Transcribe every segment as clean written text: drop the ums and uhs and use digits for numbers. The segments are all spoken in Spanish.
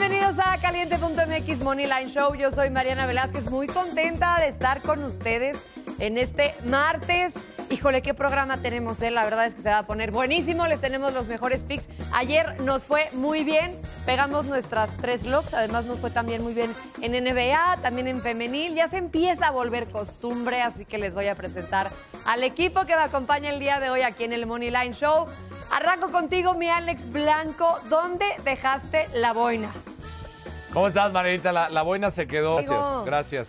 Bienvenidos a Caliente.mx Moneyline Show. Yo soy Mariana Velázquez, muy contenta de estar con ustedes en este martes. Híjole, qué programa tenemos, La verdad es que se va a poner buenísimo. Les tenemos los mejores picks. Ayer nos fue muy bien. Pegamos nuestras 3 locks. Además, nos fue también muy bien en NBA, también en femenil. Ya se empieza a volver costumbre, así que les voy a presentar al equipo que me acompaña el día de hoy aquí en el Moneyline Show. Arranco contigo, mi Alex Blanco. ¿Dónde dejaste la boina? ¿Cómo estás, Marianita? La boina se quedó. Gracias.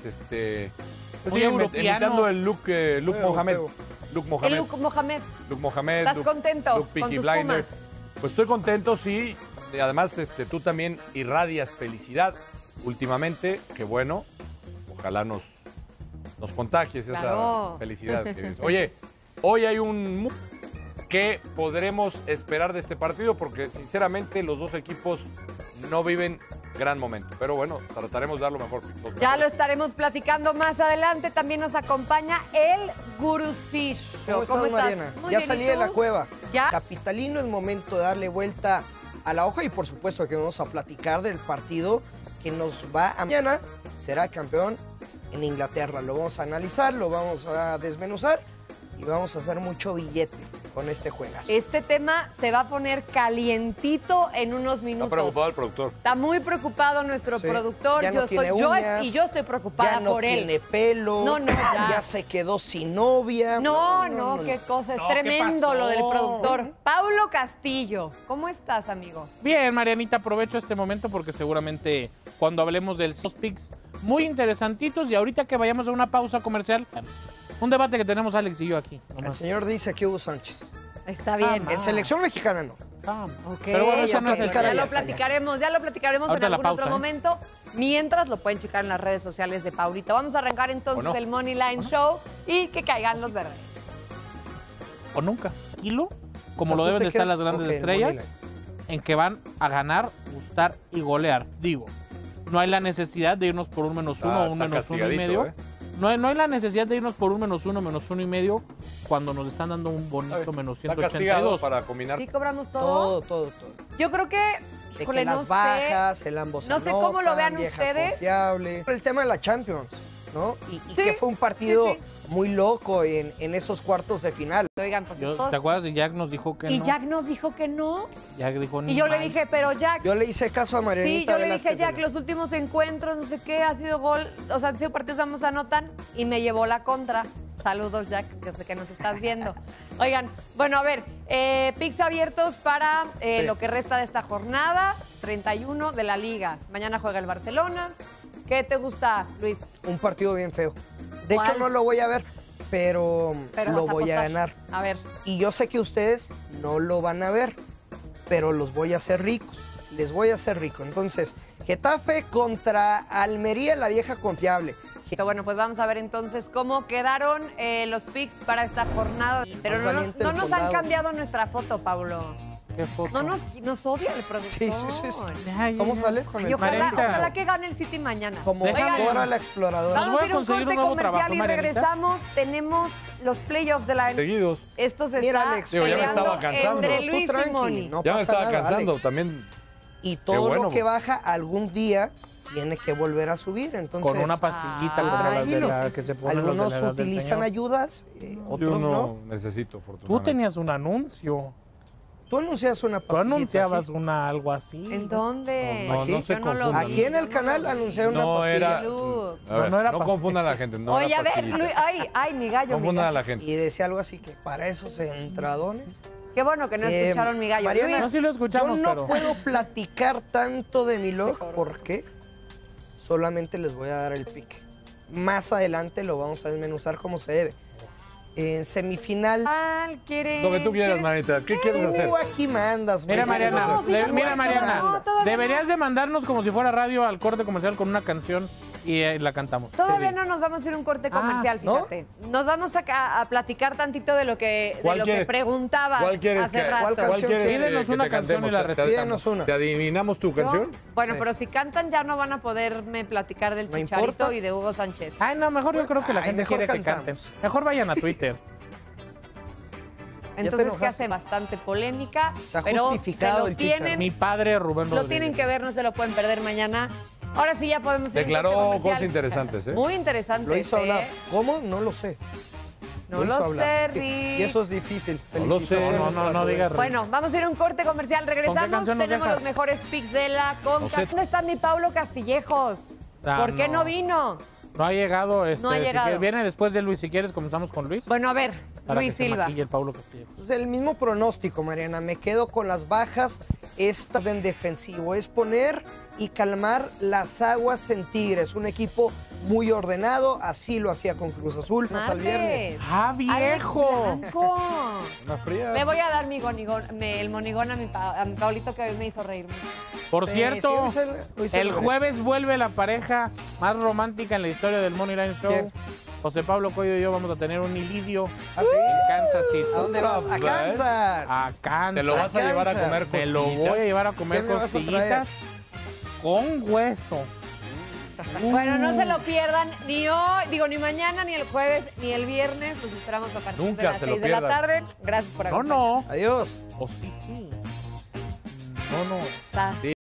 Pues sí, imitando el look Mohamed. Look Mohamed. El look Mohamed. Look Mohamed. ¿Estás contento look con tus Blinders. Pumas? Pues estoy contento, sí. Y además, tú también irradias felicidad últimamente. Qué bueno. Ojalá nos contagies esa felicidad. Oye, hoy hay un que podremos esperar de este partido porque, sinceramente, los dos equipos no viven gran momento. Pero bueno, trataremos de dar lo mejor. Ya lo estaremos platicando más adelante. También nos acompaña el Gurusillo. ¿Cómo estás, Mariana? Muy ya bien, salí ¿y tú? de la cueva. ¿Ya? Capitalino, es momento de darle vuelta a la hoja y por supuesto que vamos a platicar del partido que nos va a... Mañana será campeón en Inglaterra. Lo vamos a analizar, lo vamos a desmenuzar y vamos a hacer mucho billete con este juegazo. Este tema se va a poner calientito en unos minutos. Está preocupado el productor. Está muy preocupado nuestro productor. Ya no tiene uñas, y yo estoy preocupada ya no por él. tiene pelo. No, ya se quedó sin novia. No, qué cosa. Es tremendo lo del productor. Paulo Castillo, ¿cómo estás, amigo? Bien, Marianita, aprovecho este momento porque seguramente cuando hablemos del picks muy interesantitos y ahorita que vayamos a una pausa comercial, un debate que tenemos Alex y yo aquí. El señor dice que Hugo Sánchez. Está bien. En selección mexicana no. Okay. Pero bueno, eso no es ya lo platicaremos en algún otro momento. Mientras lo pueden checar en las redes sociales de Paulito. Vamos a arrancar entonces el Moneyline Show y que caigan los verdes. O nunca. Kilo, como lo deben de estar las grandes estrellas, en que van a ganar, gustar y golear. Digo, no hay la necesidad de irnos por un -1 o un -1.5. No hay la necesidad de irnos por un -1, -1.5 cuando nos están dando un bonito -182. Para combinar. ¿Sí cobramos todo? Todo. Yo creo que, híjole, las bajas, el ambos no sé cómo lo vean ustedes. Confiable. El tema de la Champions, ¿no? Y que fue un partido muy loco en esos cuartos de final. Oigan, pues ¿te acuerdas de Jack nos dijo que no? Y Jack nos dijo que no. Jack dijo y yo le dije, pero Jack... Yo le hice caso a Marianita. Sí, yo le dije, Jack, los últimos encuentros, no sé qué, ha sido gol, o sea, han sido partidos, ambos anotan, y me llevó la contra. Saludos, Jack, yo sé que nos estás viendo. Oigan, bueno, a ver, picks abiertos para lo que resta de esta jornada, 31 de la Liga. Mañana juega el Barcelona. ¿Qué te gusta, Luis? Un partido bien feo. De hecho, no lo voy a ver, pero lo voy a ganar. A ver. Y yo sé que ustedes no lo van a ver, pero los voy a hacer ricos. Les voy a hacer rico. Entonces, Getafe contra Almería, la vieja confiable. Bueno, pues vamos a ver entonces cómo quedaron los picks para esta jornada. Pero no nos han cambiado nuestra foto, Pablo. ¿Qué foto? No nos odia el productor. Sí. ¿Cómo sales con el ojalá que gane el City mañana. Como ahora la exploradora. Vamos a ir a un corte comercial y regresamos. Tenemos los playoffs de la... Seguidos. Esto se Mira, está Alex, peleando entre Luis y Moni. Ya me estaba cansando Alex. También. Y todo lo que baja algún día tiene que volver a subir. Entonces, con una pastillita contra las de la que se ponen algunos los de la edad utilizan del ayudas, otros Yo no no. necesito, afortunadamente. Tú tenías un anuncio. Tú anuncias una pastillita. Tú anunciabas aquí. algo así. ¿En dónde? No se confundan. Aquí en el canal anuncié una pastilla. No confundan a la gente. No. Oye, a ver, Luis, ay, mi gallo. Confundan a la gente. Y decía algo así que para esos entradones. Qué bueno que no escucharon mi gallo. Mariana, no, sí lo escuchamos, yo no pero... puedo platicar tanto de mi log porque solamente les voy a dar el pique. Más adelante lo vamos a desmenuzar como se debe. En semifinal. Lo que tú quieras, Manita. ¿Qué quieres hacer? Aquí mandas. Mira, Mariana, no, deberías de mandarnos como si fuera radio al corte comercial con una canción y la cantamos. Todavía no nos vamos a ir a un corte comercial, fíjate. Nos vamos a platicar tantito de lo que preguntabas hace rato. ¿Cuál quieres? Pídenos una canción y la recitamos. ¿Te adivinamos tu canción? Bueno, pero si cantan ya no van a poderme platicar del Chicharito y de Hugo Sánchez. Ay, no, mejor yo creo que la gente quiere que canten. Mejor vayan a Twitter. Entonces, ¿qué hace? Bastante polémica. Se ha pero justificado se lo tienen, Mi padre, Rubén Rodríguez. Lo tienen que ver, no se lo pueden perder mañana. Ahora sí ya podemos ir. Declaró cosas interesantes, ¿eh? Muy interesantes. Lo hizo hablar. ¿Cómo? No lo sé. No lo sé, Rick. Y eso es difícil. No lo sé. No digas Rick. Bueno, vamos a ir a un corte comercial. Regresamos. Tenemos los mejores picks de la Conca. ¿Dónde está mi Paulo Castillejos? ¿Por qué no vino? No ha llegado. No ha llegado. Viene después de Luis. Si quieres, comenzamos con Luis. Bueno, a ver, para Luis que Silva. Se maquille el Paulo Castillo. Pues el mismo pronóstico, Mariana. Me quedo con las bajas. Esta en defensivo es poner y calmar las aguas en Tigres. Un equipo muy ordenado. Así lo hacía con Cruz Azul. Más al viernes. ¡Ah, viejo! Una fría. Le voy a dar el monigón a mi Paulito, que hoy me hizo reír. Por cierto, sí, el jueves vuelve la pareja más romántica en la historia del Moneyline Show. ¿Quién? José Pablo Coyo y yo vamos a tener un ilidio ¿Ah, sí? en Kansas City. ¿A dónde vas? A Kansas. A Kansas. Te lo vas a llevar a comer costillitas. Me lo voy a llevar a comer ¿Qué me vas a costillitas con hueso. Bueno, no se lo pierdan ni hoy, ni mañana, ni el jueves, ni el viernes. Los esperamos a partir Nunca de las se lo 6 de la pierdan. tarde. Gracias por acompañarnos. No. Adiós. O sí. No. Está.